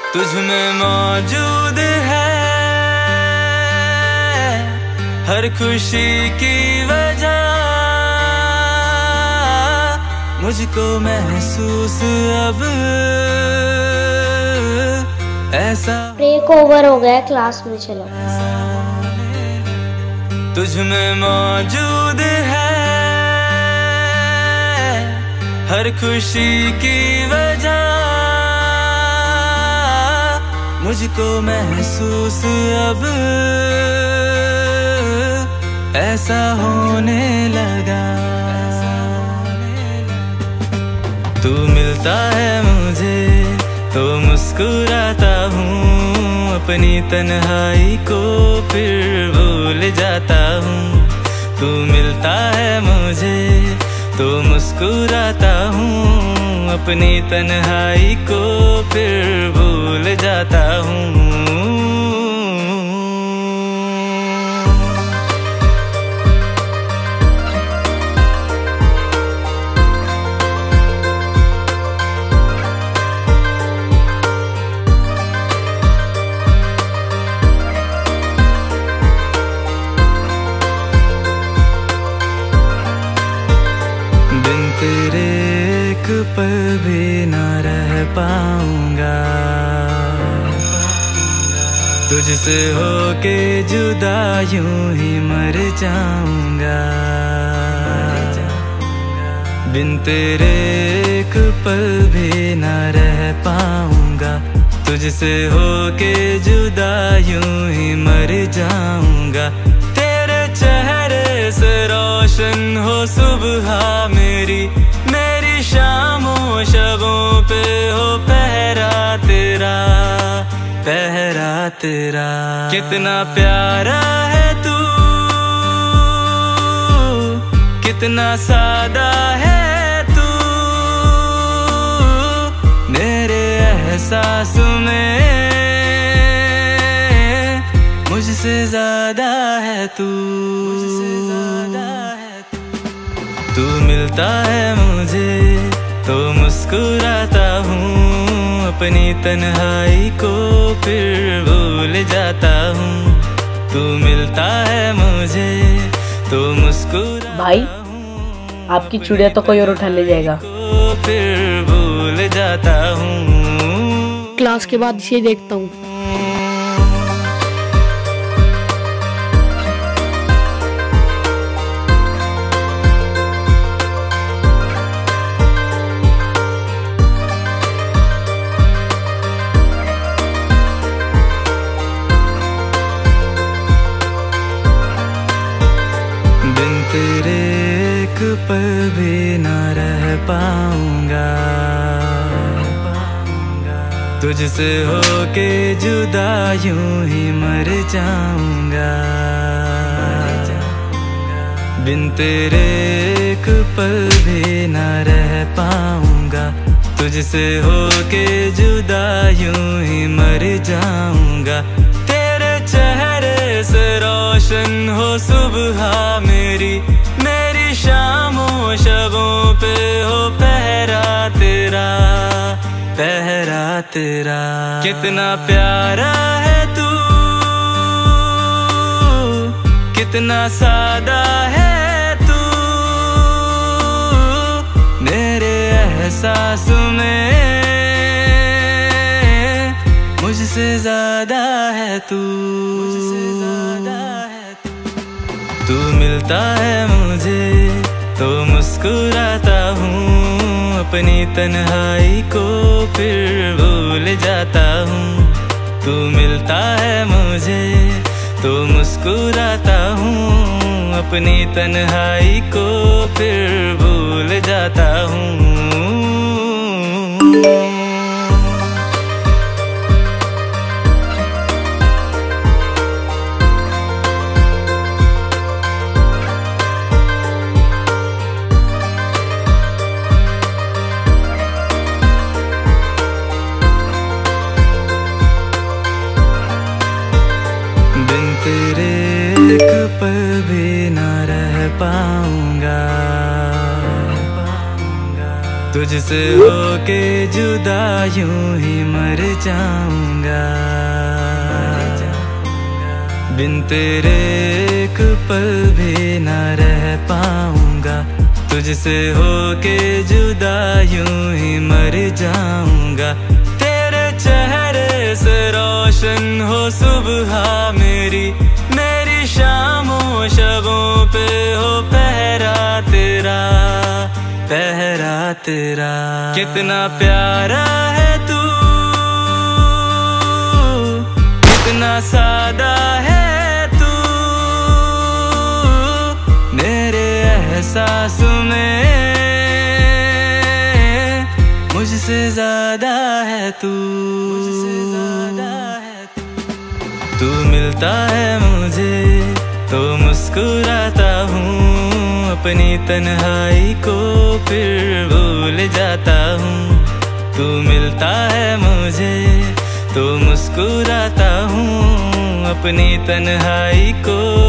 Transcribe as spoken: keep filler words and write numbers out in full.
तुझ में मौजूद है हर खुशी की वजह, मुझको महसूस अब ऐसा। ब्रेक ओवर हो गया, क्लास में चलो। तुझ में मौजूद है हर खुशी की वजह, मुझको महसूस अब ऐसा होने लगा। तू मिलता है मुझे तो मुस्कुराता हूँ, अपनी तन्हाई को फिर भूल जाता हूँ। तू मिलता है मुझे तो मुस्कुराता हूँ, अपनी तन्हाई को फिर भूल जाता हूँ। तेरे एक पल भी न रह पाऊंगा, तुझसे होके जुदा यूं ही मर जाऊंगा। बिन तेरे एक पल भी न रह पाऊंगा, तुझसे होके जुदा यूं ही मर जाऊंगा। तेरे चेहरे से रोशन हो सुबह मेरी, मेरी शामों शबों पे हो पहरा तेरा, पहरा तेरा। कितना प्यारा है तू, कितना सादा है तू, मेरे एहसास में मुझसे ज्यादा है तू, मुझसे ज्यादा है तू। तू मिलता है मुझे तो मुस्कुराता हूँ, अपनी तन्हाई को फिर भूल जाता हूँ। तू मिलता है मुझे तो मुस्कुरा। भाई आपकी चूड़िया तो कोई और उठा ले जाएगा। फिर भूल जाता हूँ। क्लास के बाद इसे देखता हूँ। तेरे एक पल भी न रह पाऊंगा, तुझसे होके जुदा यूं ही मर जाऊंगा। बिन तेरे एक पल भी न रह पाऊंगा, तुझसे होके जुदा यूं ही मर जाऊंगा। तेरे चेहरे से रोशन हो सुबह मेरी, मेरी शामों शबों पे हो पहरा तेरा, पहरा तेरा। कितना प्यारा है तू, कितना सादा है तू, मेरे एहसास में मुझसे ज्यादा है तू, मुझसे ज्यादा है तू। तू मिलता है मुझे तो मुस्कुराता हूँ, अपनी तन्हाई को फिर भूल जाता हूँ। तू मिलता है मुझे तो मुस्कुराता हूँ, अपनी तन्हाई को फिर भूल जाता हूँ। तेरे एक पल भी न रह पाऊंगा, तुझसे होके जुदा यूं ही मर जाऊंगा, बिन तेरे एक पल भी न रह पाऊंगा। तुझसे होके जुदा यूं ही मर जाऊंगा। तेरे चेहरे से रोशन हो सुबह मेरी, मेरी शामों शबों पे हो पहरा तेरा, पहरा तेरा। कितना प्यारा है तू, कितना सादा है तू, मेरे एहसास में मुझसे ज्यादा है तू, मुझसे ज्यादा है तू। तू मिलता है मुझे तो मुस्कुराता हूँ, अपनी तन्हाई को फिर भूल जाता हूँ। तू मिलता है मुझे तो मुस्कुराता हूँ, अपनी तन्हाई को